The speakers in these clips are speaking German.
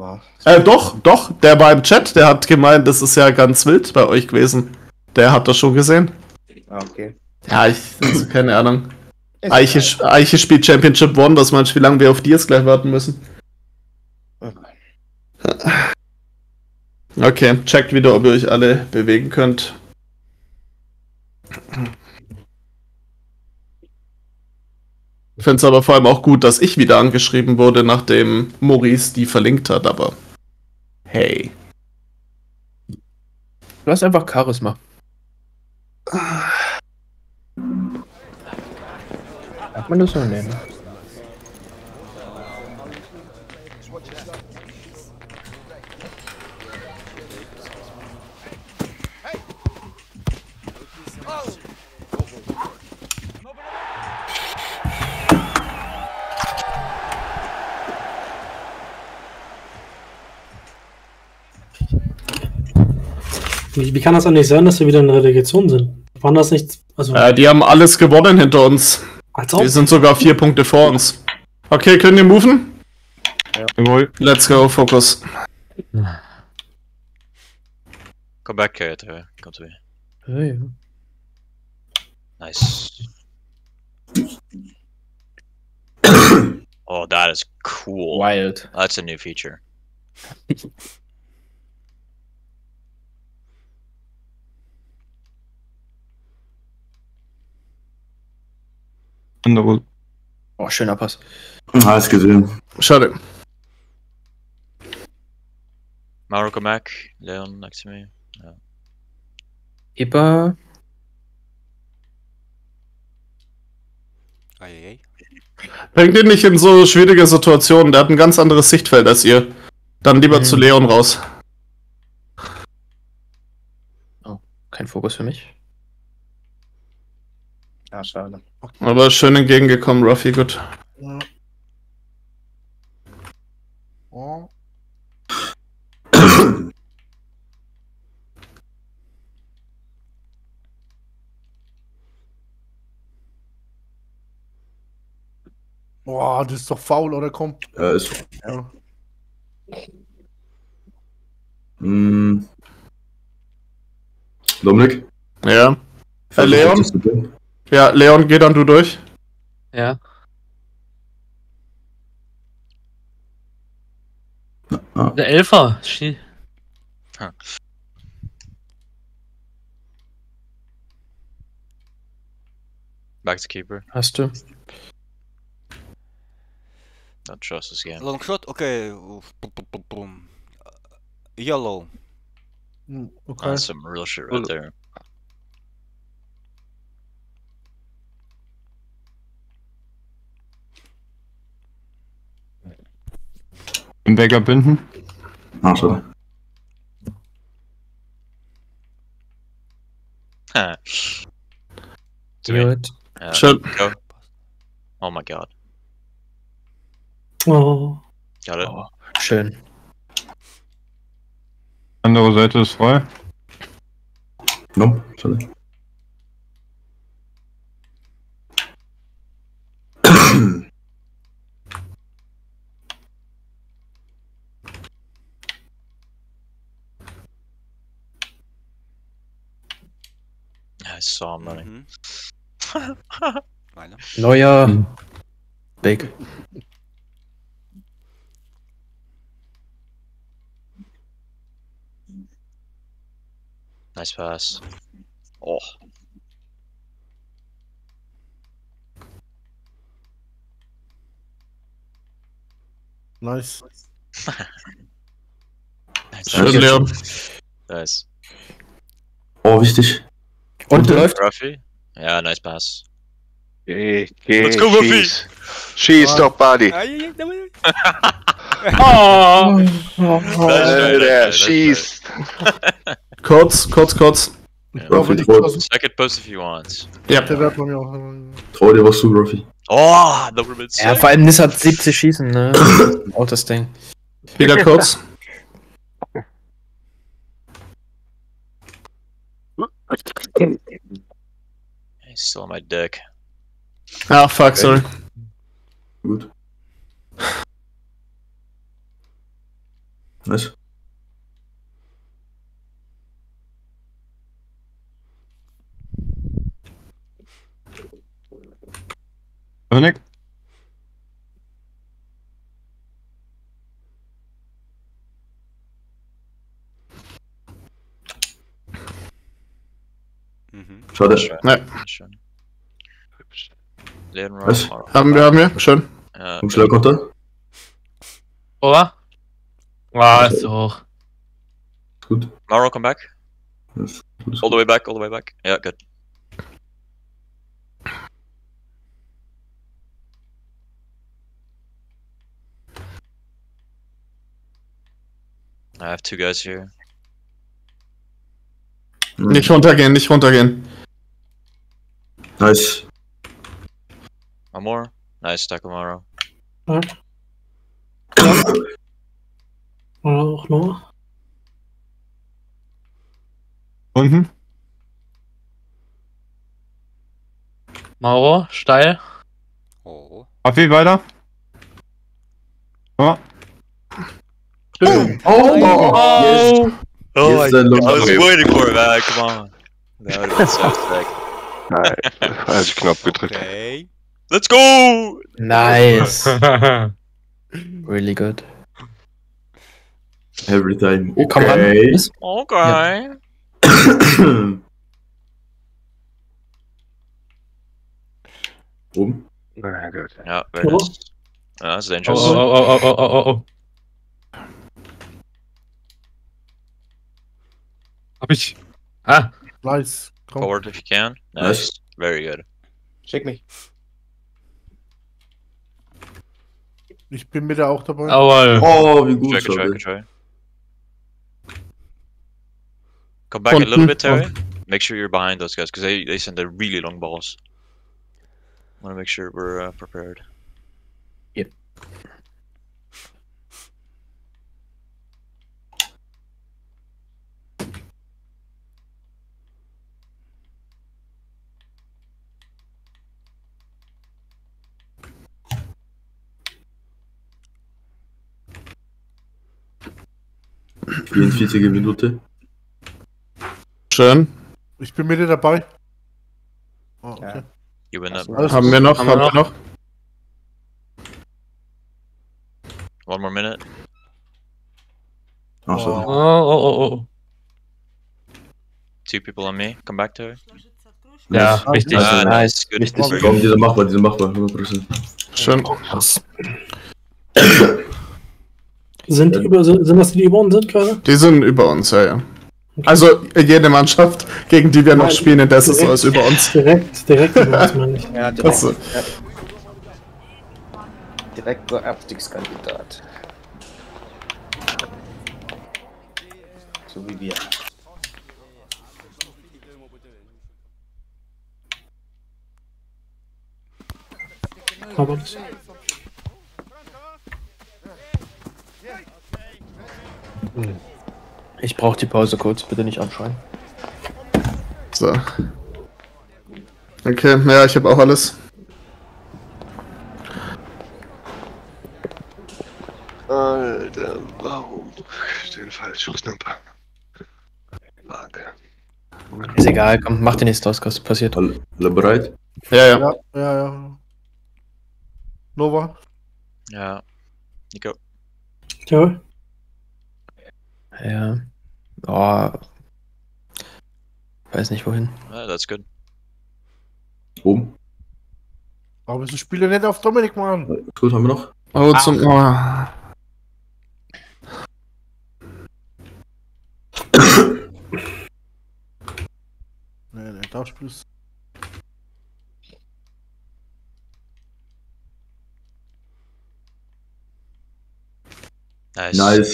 war. Doch, der war im Chat, der hat gemeint, das ist ja ganz wild bei euch gewesen. Der hat das schon gesehen. Ah, okay. Ja, also keine Ahnung. Ist Eiche spielt Championship One, was meinst du, wie lange wir auf die jetzt gleich warten müssen? Okay, checkt wieder, ob ihr euch alle bewegen könnt. Ich finde es aber vor allem auch gut, dass ich wieder angeschrieben wurde, nachdem Maurice die verlinkt hat, aber hey. Du hast einfach Charisma. Darf man das so nennen? Wie kann das eigentlich sein, dass wir wieder in Relegation sind? Waren das nicht... Also, Die haben alles gewonnen hinter uns. als ob? Die sind sogar 4 Punkte vor uns. Okay, können wir moven? Ja. Jawohl. Let's go, Focus. Come back, come to me. Hey. Nice. Oh, that is cool. Wild. That's a new feature. Oh, schöner Pass. Alles gesehen. Schade. Mauro, come back. Leon next to me. Yeah. Hipper. Bringt ihn nicht in so schwierige Situationen, der hat ein ganz anderes Sichtfeld als ihr. Dann lieber zu Leon raus. Oh, kein Fokus für mich. Ja, schade. Aber schön entgegengekommen, Ruffy, gut. Ja. Oh. Boah, das ist doch faul, oder kommt? Ja, ist. Ja. Dominik? Ja. Leon? Ja, Leon, geh dann du durch. Ja. Der Elfer. Back to keeper. Hast du? Don't trust this game. Long shot, okay. Boom. Yellow. Okay. That's some real shit right there. Im Backup binden. Ah, schade. Gut. Schön. Go. Oh my god. Oh. Got it. Oh, schön. Andere Seite ist frei. No, schade. I saw him running. Meine. Neuer. Big. Nice pass. Oh. Nice. Schön, Leon. Nice. Oh, wichtig. Und läuft. Ruffy? Yeah, nice pass. Let's Let's go, Ruffy! Schieß doch, Buddy. Oh. Der schießt. Kurz. Yeah. Ruffy, Second post if you want. Ja. Der wird bei mir auch. trau dir was zu, Ruffy. Oh, that would've been sick. Ja, vor allem Nis hat 70 Schießen, ne? Auch das Ding. Wieder kurz. He's still on my dick. Ah, fuck, sorry. Gut. Nice. Dominik? Mhm. Schade. Schön. Ne, Schön. Leon Was? Maro. haben wir. Schön. Ja, Und schnell Konter. Oder? Ah, ist zu hoch. Gut. Maro, come back. Das All the way back, all the way back. Yeah, good. I have two guys here. Nicht runtergehen, nicht runtergehen. Nice. One more. Nice, tackle Maro. Oder auch noch. Unten? Mauro, steil. Oh. Affi, weiter. Oh. Oh! Oh my God, I was waiting for it, man. Come on. That would have been so sick. Nein, also knapp gedrückt. Okay. Let's go! Nice. Really good. Every time. Komm ran. Okay. Miss. Okay. Oben. Na gut. Yeah, very Oh. nice. That's Oh, dangerous. oh, oh, oh, oh, oh, oh. Hab ich. Ah, Nice. Komm. Forward if you can. Nice. Nice. Very good. Schick mich. Ich bin mit der auch dabei. jawohl. Oh, wie gut. Try, good try, schade. good try. Come back a little bit, Terry. Make sure you're behind those guys, because they send the really long balls. Want to make sure we're prepared. Yep. Vierundvierzige Minute. Schön. Ich bin mit dir dabei. Oh, okay. You win that. Alles Haben gut. wir noch, Haben wir haben wir noch. One more minute. Ah, schade. Oh, oh, oh, oh. Two people on me. Come back, Terry. Ja, Nice. richtig. Ah, Nice. Good. Richtig. Very Komm, good. diese machbar, 100%. Schön. Sind das die, die über uns sind gerade? Die sind über uns, ja. Also jede Mannschaft, gegen die wir noch Nein, spielen in der Saison, ist über uns. Direkt über uns, meine ich. Ja, Achso. Direkter Abstiegskandidat. So wie wir. Aber das. Ich brauche die Pause kurz, bitte nicht anschreien. So. Okay, ja, ich habe auch alles. Alter, warum? Den falschen Knopf. Warte. Ist egal, komm, mach den nächsten Ausgast, passiert. Alle bereit? Ja, ja. Ja, ja, ja. Nova. Yeah. Nico. Ja. Ja. Oh. Weiß nicht wohin. That's good. Oben. Aber wieso spielt er nicht auf Dominik, Mann? Gut, haben wir noch? Oh, zum. Oh. Nee, da spielst Nice. Nice.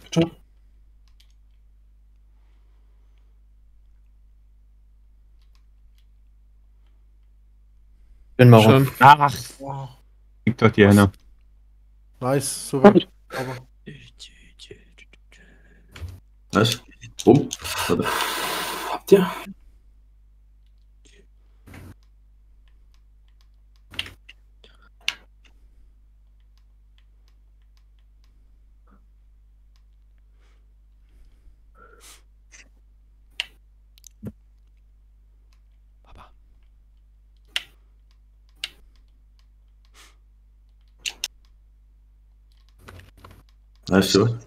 Bin mal rum. Schön. Ach, Wow. liegt doch die Henne. Nice, super. Aber Nice. Oben. Warte. Habt ihr? Nice, so.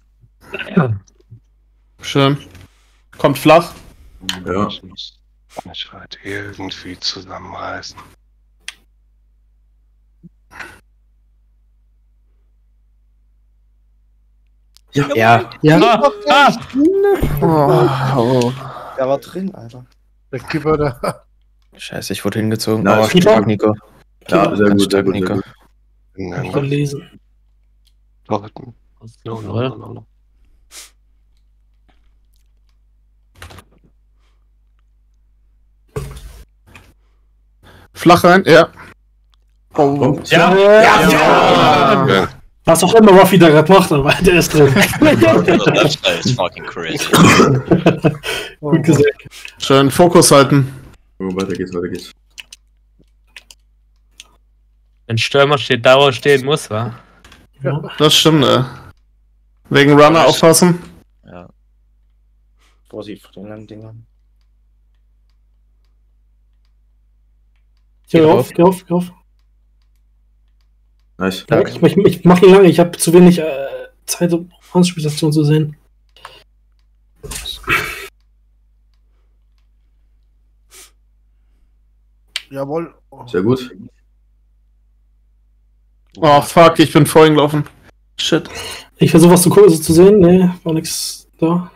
Schön. Kommt flach. Ja. Ich muss mich halt irgendwie zusammenreißen. Ja. Oh. Der war drin, Alter. Der Keeper da. Scheiße, ich wurde hingezogen. Nice. Oh, stark, Nico. Ja, sehr Ganz gut, sehr stark, gut, sehr Nico. gut. Ich kann lesen. Oder? Flach rein, ja. Oh. Ja. Was auch immer Ruffy da gerade macht, aber der ist drin. The left side is fucking crazy. Gut gesagt. Schön Fokus halten. Oh, weiter geht's, weiter geht's. Wenn Stürmer steht, da wo er stehen muss, wa? Ja. Das stimmt, Wegen Runner aufpassen. Ja. Vorsicht vor den langen Dingern. Geh auf, geh auf, geh auf. Nice. Ja. Ich mach ihn lange, ich habe zu wenig Zeit, um Anspielstation zu sehen. Jawohl. Oh. Sehr gut. Oh, fuck, ich bin vorhin gelaufen. Shit. Ich versuche was zu sehen, ne, war nix da.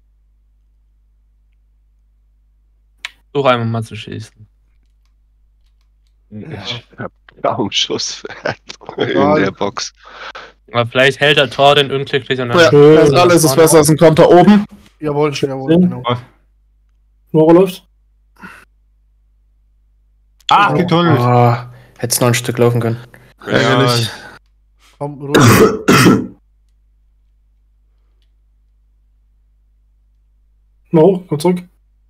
Such einmal mal zu schießen. Ich hab kaum Schusswert in der Box. Aber vielleicht hält der Tor den unglücklich und dann Ja, Schön. das alles ist besser als ein Konter oben. Jawohl, jawohl, genau. Moro läuft. Ah, getunnelt. Oh, hättest noch ein Stück laufen können. Ärgerlich. Komm, ruhig. Moro, komm zurück.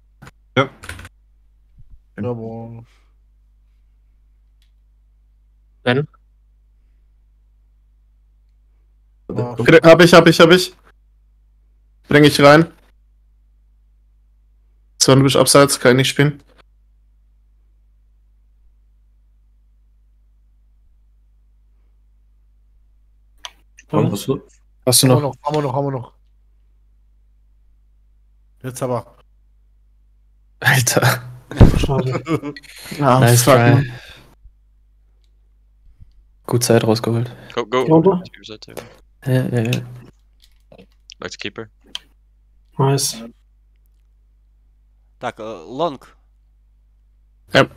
Jawohl. Ben? Ja. Hab ich. Bring ich rein. So, du bist abseits, kann ich nicht spielen. Komm, was du? Hast du Haben wir noch? noch, haben wir noch. Jetzt aber. Alter. Schade. Ah, Nice fuck. try. Gut Zeit rausgeholt. Go, go. Runter. Ja. Back to keeper. Nice. Так, long. Yep.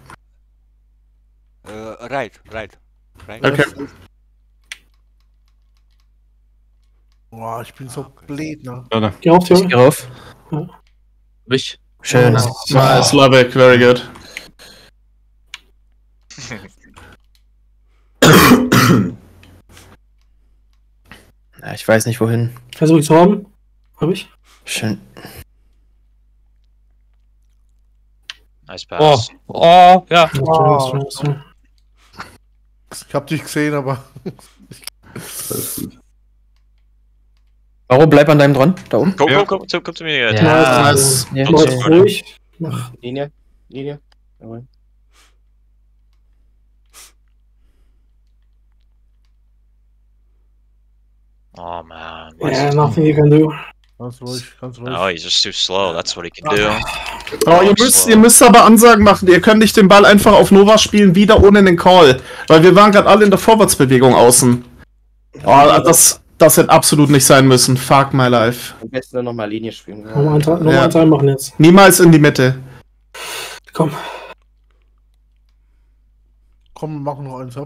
Right. Okay. Boah, ich bin so blöd, ne? Warte. Geh auf, Ich Junge. geh rauf. Ich. Schön. Nice, Loveck, very good. Ja, ich weiß nicht wohin. Versuch ich zu haben. Hab ich. Schön. Nice Oh, pass. oh, ja. Wow. Ich hab dich gesehen, aber. Alles gut. Maro, bleib an deinem dran. Da oben. Go, Ja. go, come to me. Ja. Nice. Ja, Mach okay. ruhig. Mach. Linie. Jawohl. Oh man. Yeah, nothing you can do. Ganz ruhig, ganz ruhig. No, he's just too slow. That's what he can do. Oh, ihr müsst aber Ansagen machen. Ihr könnt nicht den Ball einfach auf Nova spielen, wieder ohne den Call. Weil wir waren gerade alle in der Vorwärtsbewegung außen. Oh, das hätte absolut nicht sein müssen. Fuck my life. Am besten dann nochmal Linie spielen. Nochmal Ja. eins reinmachen jetzt. Niemals in die Mitte. Komm. Komm, wir machen noch eins ab.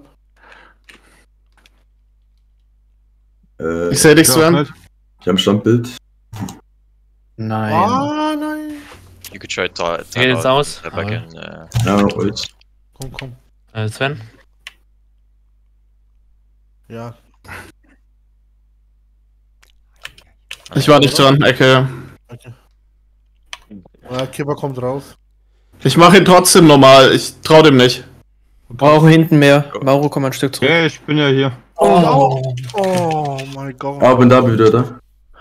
Ich sehe dich, Sven. Ich habe ein Standbild. Nein. Ah, nein. You could try to Geht jetzt aus. step back in. Ja, und Komm. Sven? Ja. Ich war nicht dran, Ecke. Okay. Ja, Kipper kommt raus. Ich mache ihn trotzdem normal. Ich trau dem nicht. Maro hinten mehr. Maro, komm ein Stück zurück. Okay, ich bin ja hier. Oh mein Gott. Ah, bin da wieder da.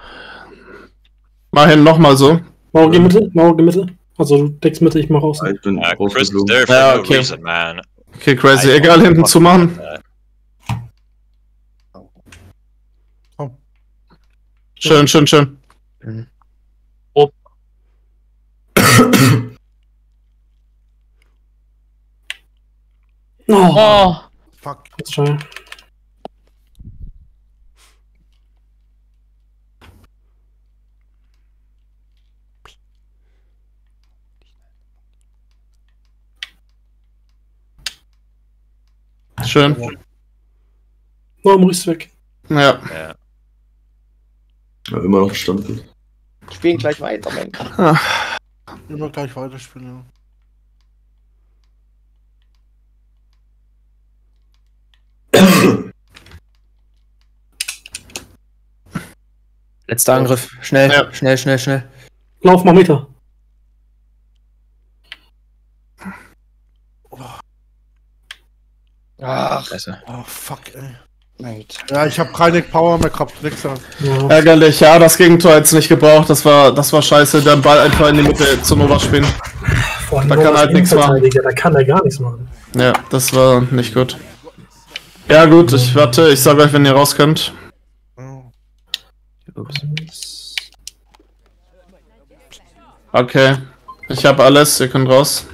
Mach ihn nochmal so. Maro, geh Mitte. Maro, geh Mitte. Also du deckst Mitte, ich mach raus. Ah, ich bin Chris is rausgeflogen. there for Ja, no okay. reason, man. Okay, crazy. Egal, hinten zu machen. Schön, schön, schön. Oh. Oh, Oh. Fuck. jetzt schon. Schön. Oh, Maurice ist weg. Ja. Ja. Ja, immer noch Standbild. Spielen gleich weiter, Mann. Immer gleich weiterspielen. Letzter Angriff. Schnell, Ja. schnell, schnell, schnell. Lauf mal Meter. Ach, Scheiße. Oh, fuck, ey. Mate. Ja, ich habe keine Power mehr gehabt, Wichser. Ja. Ärgerlich, ja, das Gegentor jetzt nicht gebraucht. Das war scheiße. Der Ball einfach in die Mitte zu Nova spielen. Vor allem Da kann nur halt als nichts machen. Innenverteidiger, Da kann er gar nichts machen. Ja, das war nicht gut. Ja, gut, ich warte. Ich sage euch, wenn ihr raus könnt. Ups. Okay. Ich habe alles. Ihr könnt raus.